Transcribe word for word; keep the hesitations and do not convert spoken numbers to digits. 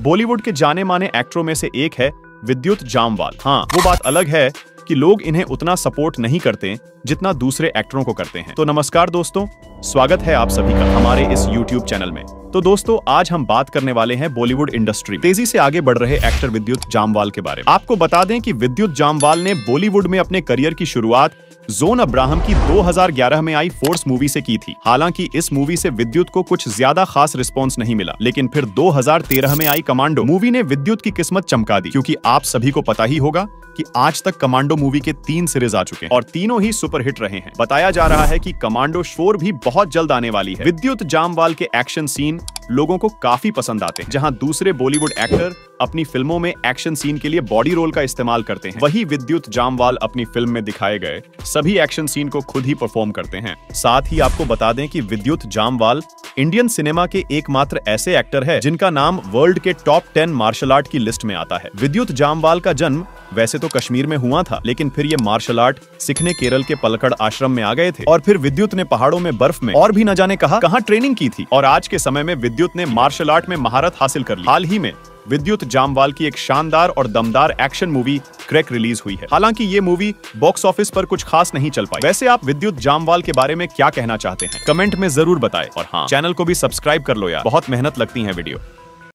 बॉलीवुड के जाने माने एक्टरों में से एक है विद्युत जामवाल। हाँ, वो बात अलग है कि लोग इन्हें उतना सपोर्ट नहीं करते जितना दूसरे एक्टरों को करते हैं। तो नमस्कार दोस्तों, स्वागत है आप सभी का हमारे इस यूट्यूब चैनल में। तो दोस्तों, आज हम बात करने वाले हैं बॉलीवुड इंडस्ट्री तेजी से आगे बढ़ रहे एक्टर विद्युत जामवाल के बारे में। आपको बता दें कि विद्युत जामवाल ने बॉलीवुड में अपने करियर की शुरुआत जोन अब्राहम की दो हज़ार ग्यारह में आई फोर्स मूवी से की थी। हालांकि इस मूवी से विद्युत को कुछ ज्यादा खास रिस्पॉन्स नहीं मिला, लेकिन फिर दो हज़ार तेरह में आई कमांडो मूवी ने विद्युत की किस्मत चमका दी, क्योंकि आप सभी को पता ही होगा कि आज तक कमांडो मूवी के तीन सीरीज आ चुके हैं और तीनों ही सुपरहिट रहे हैं। बताया जा रहा है कि कमांडो फोर भी बहुत जल्द आने वाली है। विद्युत जामवाल के एक्शन सीन लोगों को काफी पसंद आते हैं। जहां दूसरे बॉलीवुड एक्टर अपनी फिल्मों में एक्शन सीन के लिए बॉडी रोल का इस्तेमाल करते हैं, वही विद्युत जामवाल अपनी फिल्म में दिखाए गए सभी एक्शन सीन को खुद ही परफॉर्म करते हैं। साथ ही आपको बता दें कि विद्युत जामवाल इंडियन सिनेमा के एकमात्र ऐसे एक्टर है जिनका नाम वर्ल्ड के टॉप टेन मार्शल आर्ट की लिस्ट में आता है। विद्युत जामवाल का जन्म वैसे तो कश्मीर में हुआ था, लेकिन फिर ये मार्शल आर्ट सीखने केरल के पलक्कड़ आश्रम में आ गए थे और फिर विद्युत ने पहाड़ों में बर्फ में और भी न जाने कहा कहां ट्रेनिंग की थी और आज के समय में विद्युत ने मार्शल आर्ट में महारत हासिल कर ली। हाल ही में विद्युत जामवाल की एक शानदार और दमदार एक्शन मूवी क्रैक रिलीज हुई है। हालांकि ये मूवी बॉक्स ऑफिस पर कुछ खास नहीं चल पाई। वैसे आप विद्युत जामवाल के बारे में क्या कहना चाहते हैं, कमेंट में जरूर बताएं। और हाँ, चैनल को भी सब्सक्राइब कर लो यार, बहुत मेहनत लगती है वीडियो।